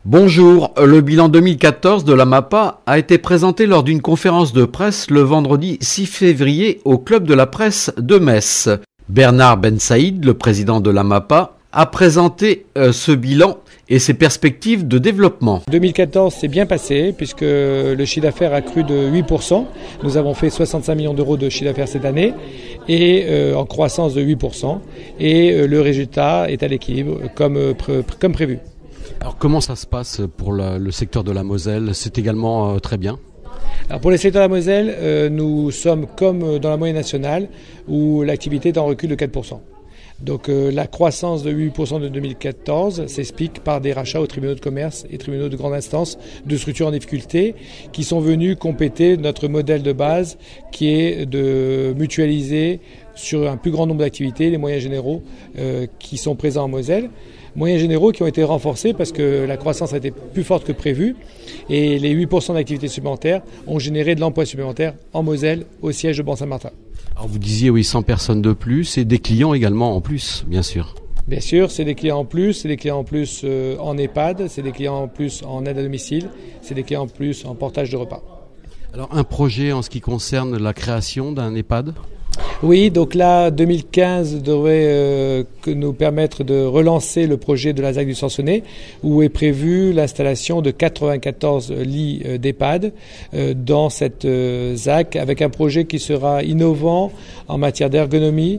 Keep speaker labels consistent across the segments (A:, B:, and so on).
A: Bonjour, le bilan 2014 de la MAPA a été présenté lors d'une conférence de presse le vendredi 6 février au Club de la Presse de Metz. Bernard Ben Saïd, le président de la MAPA, a présenté ce bilan et ses perspectives de développement.
B: 2014 s'est bien passé puisque le chiffre d'affaires a cru de 8%. Nous avons fait 65 millions d'euros de chiffre d'affaires cette année et en croissance de 8%. Et le résultat est à l'équilibre comme prévu.
A: Alors comment ça se passe pour le secteur de la Moselle? C'est également très bien.
B: Alors pour le secteur de la Moselle, nous sommes comme dans la moyenne nationale où l'activité est en recul de 4%. Donc la croissance de 8% de 2014 s'explique par des rachats aux tribunaux de commerce et tribunaux de grande instance de structures en difficulté qui sont venus compléter notre modèle de base qui est de mutualiser sur un plus grand nombre d'activités les moyens généraux qui sont présents en Moselle. Moyens généraux qui ont été renforcés parce que la croissance a été plus forte que prévu et les 8% d'activités supplémentaires ont généré de l'emploi supplémentaire en Moselle au siège de Ban-Saint-Martin.
A: Alors vous disiez 100 personnes de plus et des clients également en plus, bien sûr.
B: Bien sûr, c'est des clients en plus, c'est des clients en plus en EHPAD, c'est des clients en plus en aide à domicile, c'est des clients en plus en portage de repas.
A: Alors un projet en ce qui concerne la création d'un EHPAD ?
B: Oui, donc là, 2015 devrait nous permettre de relancer le projet de la ZAC du Sansonnet, où est prévue l'installation de 94 lits d'EHPAD dans cette ZAC, avec un projet qui sera innovant en matière d'ergonomie,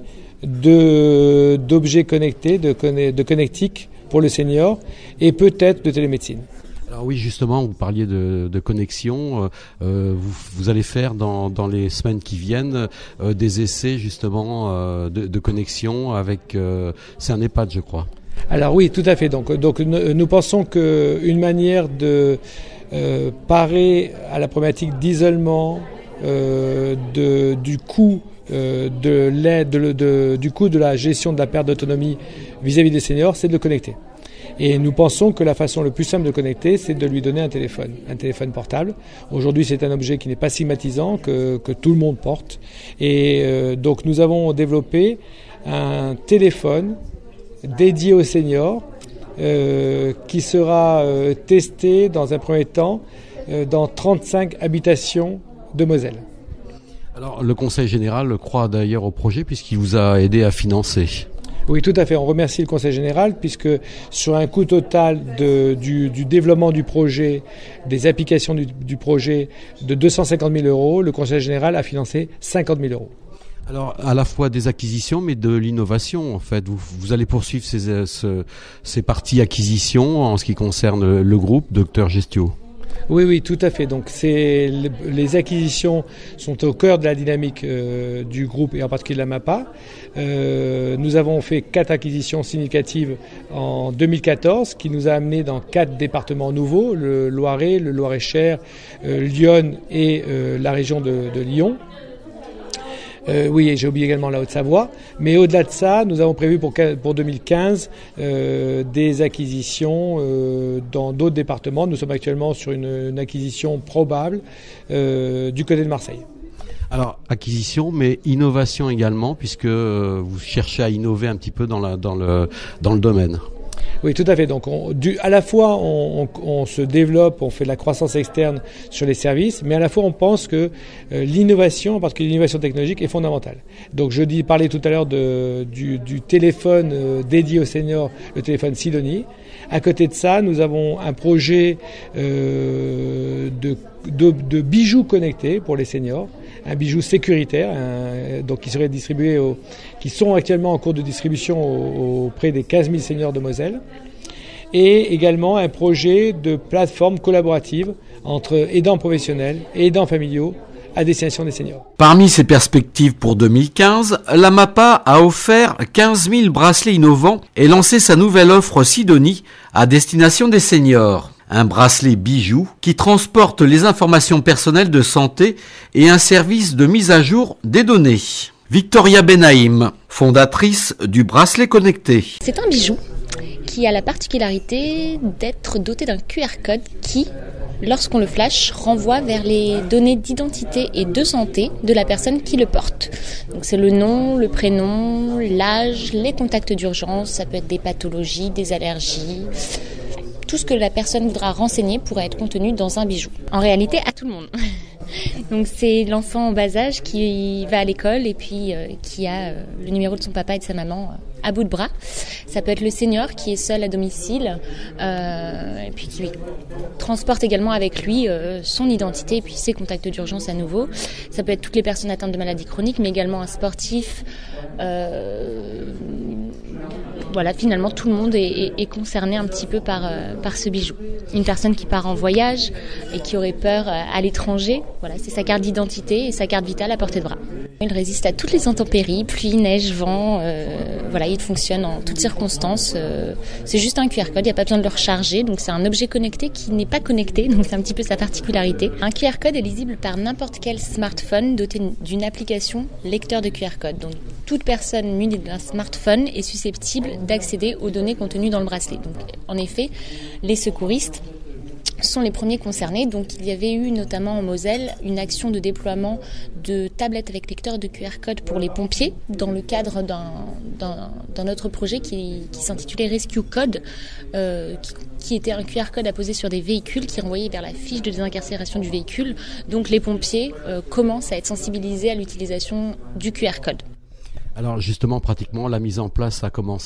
B: d'objets connectés, de connectique pour le senior, et peut-être de télémédecine.
A: Alors oui, justement, vous parliez de connexion. Vous allez faire dans les semaines qui viennent des essais justement de connexion avec. C'est un EHPAD, je crois.
B: Alors oui, tout à fait. Donc nous pensons qu'une manière de parer à la problématique d'isolement, du coût de l'aide, du coût de la gestion de la perte d'autonomie vis-à-vis des seniors, c'est de le connecter. Et nous pensons que la façon le plus simple de connecter, c'est de lui donner un téléphone portable. Aujourd'hui, c'est un objet qui n'est pas stigmatisant, que tout le monde porte. Et donc, nous avons développé un téléphone dédié aux seniors qui sera testé dans un premier temps dans 35 habitations de Moselle.
A: Alors, le Conseil général croit d'ailleurs au projet puisqu'il vous a aidé à financer.
B: Oui, tout à fait. On remercie le Conseil général puisque sur un coût total du développement du projet, des applications du projet de 250 000 euros, le Conseil général a financé 50 000 euros.
A: Alors, à la fois des acquisitions, mais de l'innovation, en fait. Vous allez poursuivre ces parties acquisitions en ce qui concerne le groupe Docteur Gestio.
B: Oui, tout à fait. Donc, les acquisitions sont au cœur de la dynamique du groupe et en particulier de la MAPA. Nous avons fait 4 acquisitions significatives en 2014 qui nous a amené dans 4 départements nouveaux, le Loiret, le Loir-et-Cher, Lyon et la région de Lyon. Oui, et j'ai oublié également la Haute-Savoie. Mais au-delà de ça, nous avons prévu pour 2015 des acquisitions dans d'autres départements. Nous sommes actuellement sur une acquisition probable du côté de Marseille.
A: Alors, acquisition, mais innovation également, puisque vous cherchez à innover un petit peu dans le domaine.
B: Oui, tout à fait. Donc, à la fois, on se développe, on fait de la croissance externe sur les services, mais à la fois, on pense que l'innovation, parce que l'innovation technologique est fondamentale. Donc, parlais tout à l'heure du téléphone dédié aux seniors, le téléphone Sidonie. À côté de ça, nous avons un projet de bijoux connectés pour les seniors, un bijou sécuritaire, donc qui serait distribué qui sont actuellement en cours de distribution auprès des 15 000 seniors de Moselle, et également un projet de plateforme collaborative entre aidants professionnels et aidants familiaux à destination des seniors.
A: Parmi ces perspectives pour 2015, la MAPA a offert 15 000 bracelets innovants et lancé sa nouvelle offre Sidonie à destination des seniors. Un bracelet bijou qui transporte les informations personnelles de santé et un service de mise à jour des données. Victoria Benaïm, fondatrice du bracelet connecté.
C: C'est un bijou qui a la particularité d'être doté d'un QR code qui, lorsqu'on le flash, renvoie vers les données d'identité et de santé de la personne qui le porte. Donc c'est le nom, le prénom, l'âge, les contacts d'urgence, ça peut être des pathologies, des allergies, tout ce que la personne voudra renseigner pourra être contenu dans un bijou. En réalité, à tout le monde. Donc c'est l'enfant en bas âge qui va à l'école et puis qui a le numéro de son papa et de sa maman à bout de bras. Ça peut être le senior qui est seul à domicile et puis qui transporte également avec lui son identité et puis ses contacts d'urgence à nouveau. Ça peut être toutes les personnes atteintes de maladies chroniques, mais également un sportif. Voilà, finalement tout le monde est concerné un petit peu par ce bijou. Une personne qui part en voyage et qui aurait peur à l'étranger, voilà, c'est sa carte d'identité et sa carte vitale à portée de bras. Il résiste à toutes les intempéries, pluie, neige, vent, voilà, il fonctionne en toutes circonstances. C'est juste un QR code, il n'y a pas besoin de le recharger, donc c'est un objet connecté qui n'est pas connecté, donc c'est un petit peu sa particularité. Un QR code est lisible par n'importe quel smartphone doté d'une application lecteur de QR code. Donc toute personne munie d'un smartphone est susceptible d'accéder aux données contenues dans le bracelet. Donc en effet, les secouristes sont les premiers concernés. Donc il y avait eu notamment en Moselle une action de déploiement de tablettes avec lecteur de QR code pour les pompiers dans le cadre d'un autre projet qui s'intitulait Rescue Code, qui était un QR code à poser sur des véhicules qui renvoyait vers la fiche de désincarcération du véhicule. Donc les pompiers commencent à être sensibilisés à l'utilisation du QR code.
A: Alors justement, pratiquement, la mise en place a commencé ?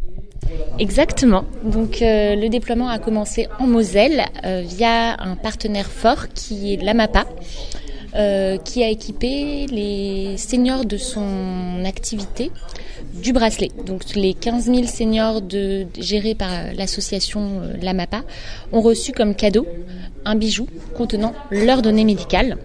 C: Exactement. Donc le déploiement a commencé en Moselle via un partenaire fort qui est l'AMAPA, qui a équipé les seniors de son activité du bracelet. Donc les 15 000 seniors gérés par l'association l'AMAPA ont reçu comme cadeau un bijou contenant leurs données médicales.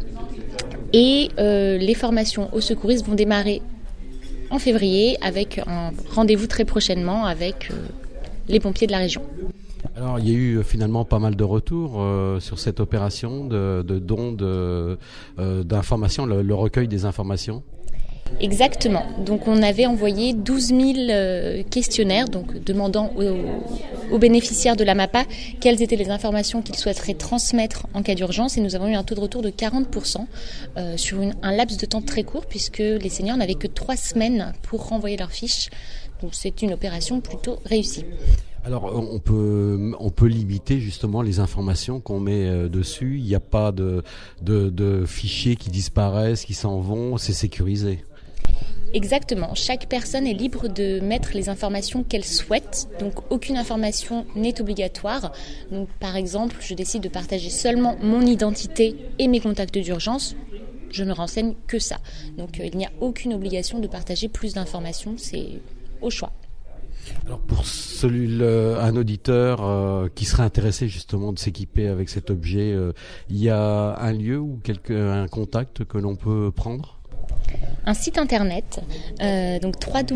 C: Et les formations aux secouristes vont démarrer en février avec un rendez-vous très prochainement avec les pompiers de la région.
A: Alors il y a eu finalement pas mal de retours sur cette opération de dons d'informations, le recueil des informations.
C: Exactement. Donc on avait envoyé 12 000 questionnaires, donc demandant aux bénéficiaires de l'AMAPA quelles étaient les informations qu'ils souhaiteraient transmettre en cas d'urgence, et nous avons eu un taux de retour de 40% sur un laps de temps très court, puisque les seniors n'avaient que 3 semaines pour renvoyer leurs fiches. Donc c'est une opération plutôt réussie.
A: Alors on peut limiter justement les informations qu'on met dessus. Il n'y a pas de fichiers qui disparaissent, qui s'en vont, c'est sécurisé.
C: Exactement. Chaque personne est libre de mettre les informations qu'elle souhaite. Donc aucune information n'est obligatoire. Donc par exemple, je décide de partager seulement mon identité et mes contacts d'urgence. Je ne renseigne que ça. Donc il n'y a aucune obligation de partager plus d'informations. C'est au choix.
A: Alors pour un auditeur qui serait intéressé justement de s'équiper avec cet objet, il y a un lieu ou un contact que l'on peut prendre ?
C: Un site internet, donc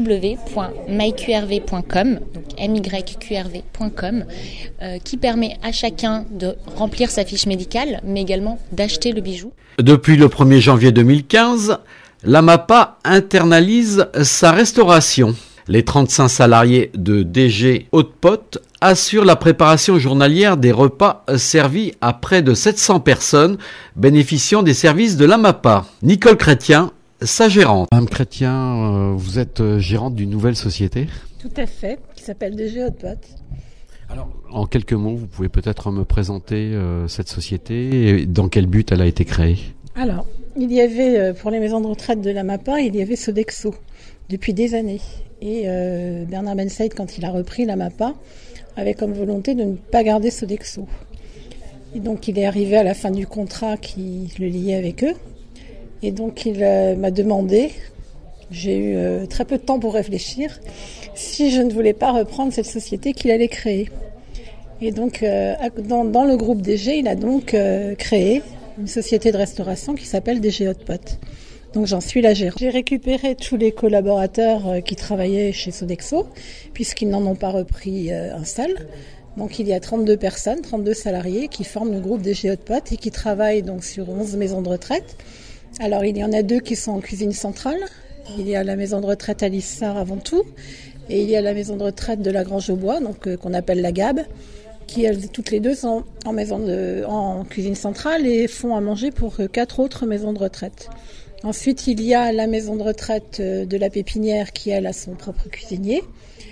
C: www.myqrv.com, donc myqrv.com, qui permet à chacun de remplir sa fiche médicale, mais également d'acheter le bijou.
A: Depuis le 1er janvier 2015, l'AMAPA internalise sa restauration. Les 35 salariés de DG Haute-Pot assurent la préparation journalière des repas servis à près de 700 personnes bénéficiant des services de l'AMAPA. Nicole Chrétien, sa gérante. Madame Chrétien, vous êtes gérante d'une nouvelle société ?
D: Tout à fait, qui s'appelle DG Haute-Pot.
A: Alors, en quelques mots, vous pouvez peut-être me présenter cette société et dans quel but elle a été créée ?
D: Alors, il y avait, pour les maisons de retraite de l'AMAPA, il y avait Sodexo depuis des années. Et Bernard Bensaïd, quand il a repris l'AMAPA, avait comme volonté de ne pas garder Sodexo. Et donc, il est arrivé à la fin du contrat qui le liait avec eux. Et donc, il m'a demandé, j'ai eu très peu de temps pour réfléchir, si je ne voulais pas reprendre cette société qu'il allait créer. Et donc, dans le groupe DG, il a donc créé une société de restauration qui s'appelle DG Haute-Pot. Donc, j'en suis la gérante. J'ai récupéré tous les collaborateurs qui travaillaient chez Sodexo, puisqu'ils n'en ont pas repris un seul. Donc, il y a 32 personnes, 32 salariés qui forment le groupe DG Haute-Pot et qui travaillent donc sur 11 maisons de retraite. Alors, il y en a 2 qui sont en cuisine centrale. Il y a la maison de retraite Alice Sarr avant tout. Et il y a la maison de retraite de la Grange aux Bois, donc qu'on appelle la GAB, qui elles, toutes les deux sont en cuisine centrale et font à manger pour 4 autres maisons de retraite. Ensuite, il y a la maison de retraite de la Pépinière qui, elle, a son propre cuisinier.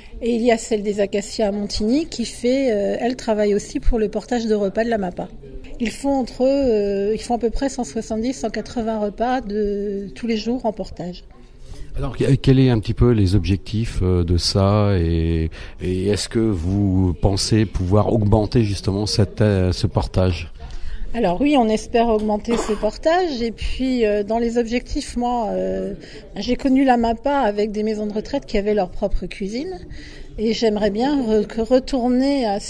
D: Et il y a celle des Acacias à Montigny qui elle travaille aussi pour le portage de repas de la MAPA. Ils font à peu près 170-180 repas tous les jours en portage.
A: Alors, quels est un petit peu les objectifs de ça et est-ce que vous pensez pouvoir augmenter justement ce portage ?
D: Alors oui, on espère augmenter ce portage et puis dans les objectifs, moi, j'ai connu la MAPA avec des maisons de retraite qui avaient leur propre cuisine et j'aimerais bien retourner à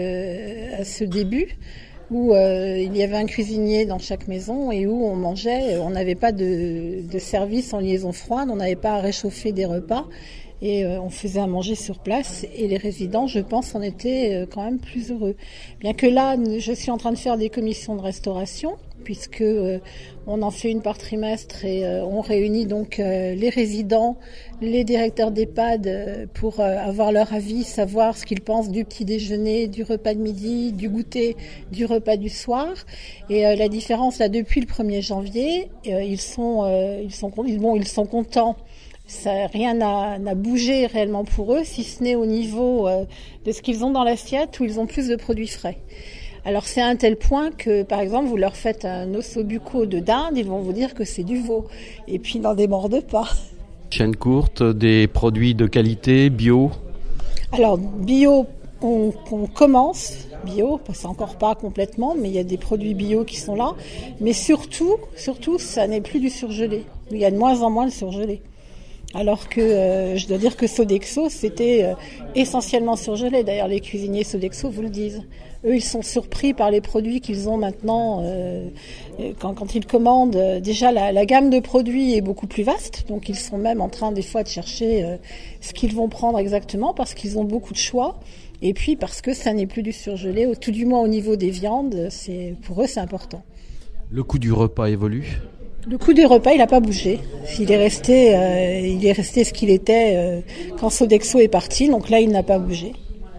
D: ce début où il y avait un cuisinier dans chaque maison et où on mangeait, on n'avait pas de service en liaison froide, on n'avait pas à réchauffer des repas et on faisait à manger sur place et les résidents, je pense, en étaient quand même plus heureux. Bien que là, je suis en train de faire des commissions de restauration puisque on en fait une par trimestre et on réunit donc les résidents, les directeurs d'EHPAD pour avoir leur avis, savoir ce qu'ils pensent du petit déjeuner, du repas de midi, du goûter, du repas du soir. Et la différence là depuis le 1er janvier, ils sont contents. Rien n'a bougé réellement pour eux, si ce n'est au niveau de ce qu'ils ont dans l'assiette où ils ont plus de produits frais. Alors c'est à un tel point que, par exemple, vous leur faites un ossobuco de dinde, ils vont vous dire que c'est du veau. Et puis ils n'en débordent pas.
A: Chaîne courte, des produits de qualité, bio ?
D: Alors bio, on commence bio, c'est encore pas complètement, mais il y a des produits bio qui sont là. Mais surtout, ça n'est plus du surgelé. Il y a de moins en moins de surgelé. Alors que je dois dire que Sodexo, c'était essentiellement surgelé. D'ailleurs, les cuisiniers Sodexo vous le disent. Eux, ils sont surpris par les produits qu'ils ont maintenant. Quand ils commandent, déjà la gamme de produits est beaucoup plus vaste. Donc, ils sont même en train des fois de chercher ce qu'ils vont prendre exactement parce qu'ils ont beaucoup de choix. Et puis parce que ça n'est plus du surgelé, tout du moins au niveau des viandes, pour eux, c'est important.
A: Le coût du repas évolue ?
D: Le coût des repas, il n'a pas bougé. Il est resté ce qu'il était quand Sodexo est parti. Donc là, il n'a pas bougé.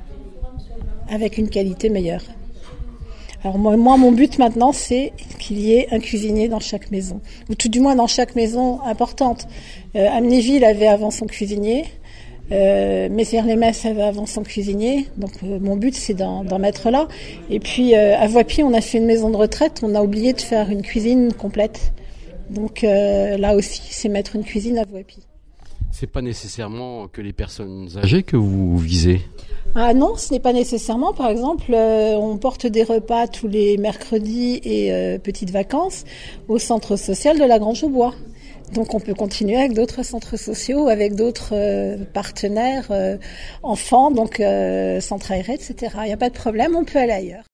D: Avec une qualité meilleure. Alors moi, mon but maintenant, c'est qu'il y ait un cuisinier dans chaque maison. Ou tout du moins dans chaque maison importante. Amnéville avait avant son cuisinier. Messières-les-Messes avait avant son cuisinier. Donc mon but, c'est d'en mettre là. Et puis à Voipy, on a fait une maison de retraite. On a oublié de faire une cuisine complète. Donc là aussi, c'est mettre une cuisine à Voipy.
A: C'est pas nécessairement que les personnes âgées que vous visez ?
D: Ah non, ce n'est pas nécessairement. Par exemple, on porte des repas tous les mercredis et petites vacances au centre social de la Grange-aux-Bois. Donc on peut continuer avec d'autres centres sociaux, avec d'autres partenaires enfants, donc centre aéré, etc. Il n'y a pas de problème, on peut aller ailleurs.